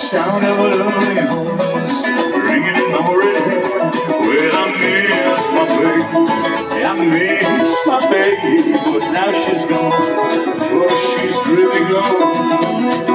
sound of a lonely voice ringing in my red. Well, I miss my baby, I miss my baby, but now she's gone, oh, she's really gone.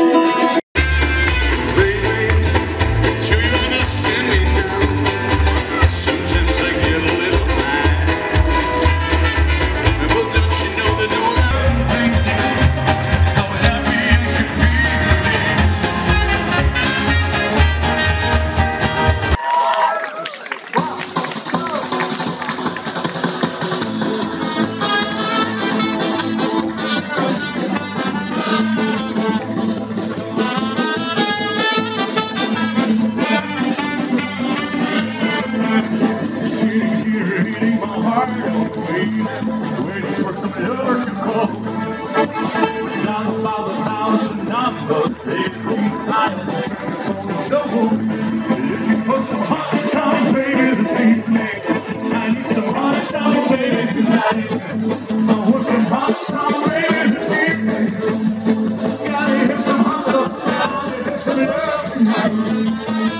Waiting for some lover to call. Down about 1,000 numbers, they leave islands no home. Looking for some hot sound, baby, this evening. I need some hot sound, baby, tonight. I want some hot sound, baby, this evening. Gotta hear some hot stuff, gotta hear some love tonight.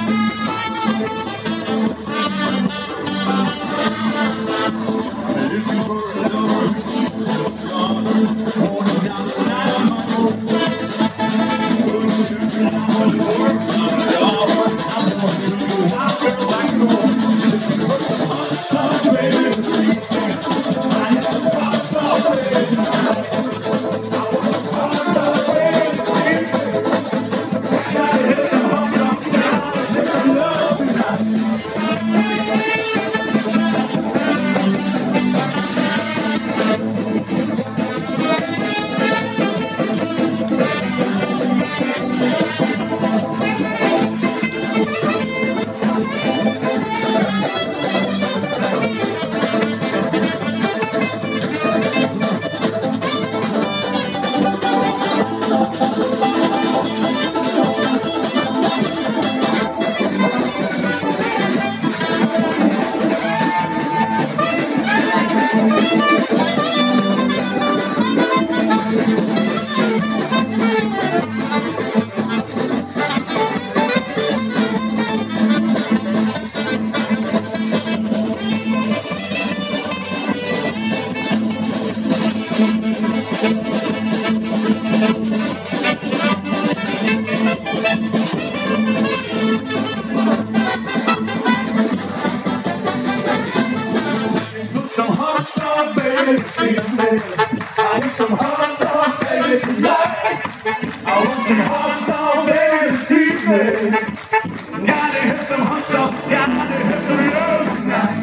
Some hot stuff, baby, see you, baby. I need some hot stuff, baby, tonight. I want some hot stuff, baby, this evening. Gotta hear some hot stuff, gotta hear some love tonight.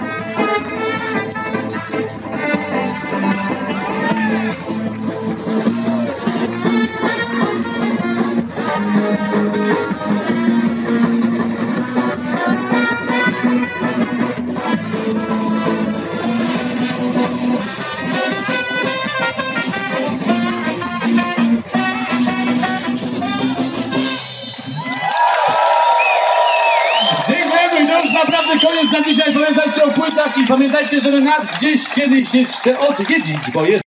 Dziękujemy i to już naprawdę koniec na dzisiaj. Pamiętajcie o płytach i pamiętajcie, żeby nas gdzieś kiedyś jeszcze odwiedzić, bo jest